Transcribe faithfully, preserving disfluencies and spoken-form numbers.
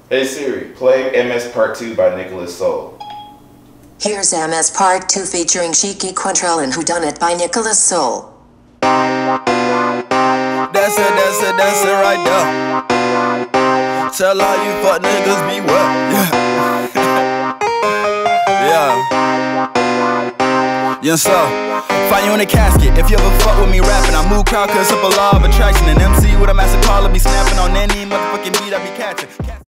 Hey Siri, play M S Part two by Nicholas Soul. Here's M S Part two featuring Shiki Quantrell and Whodunit by Nicholas Soul. That's it, that's it, that's it right there. Tell all you fuck niggas beware. Yeah. Yeah. Young Slow, find you in a casket if you ever fuck with me rapping. I move crowd cause up a law of attraction. An M C with a massive caller be snapping on any motherfucking beat I be catching.